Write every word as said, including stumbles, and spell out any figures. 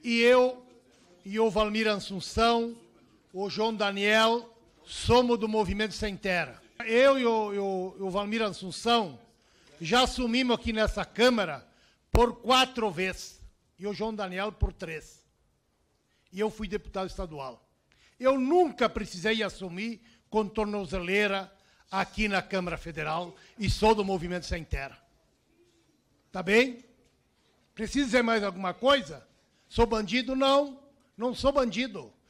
E eu e o Valmir Assunção, o João Daniel, somos do Movimento Sem Terra. Eu e o, e o, e o Valmir Assunção já assumimos aqui nessa Câmara por quatro vezes. E o João Daniel por três. E eu fui deputado estadual. Eu nunca precisei assumir com tornozeleira aqui na Câmara Federal e sou do Movimento Sem Terra. Tá bem? Precisa dizer mais alguma coisa? Sou bandido? Não, não sou bandido.